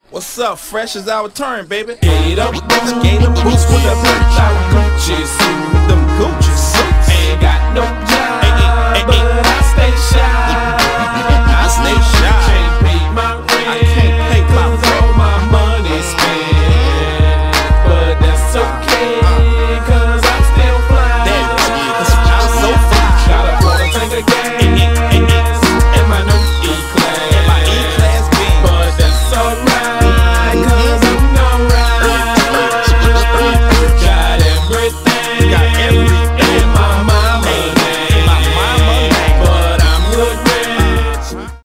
What's up? Fresh is our turn, baby. Gator boots with the bitch out. Jesus, the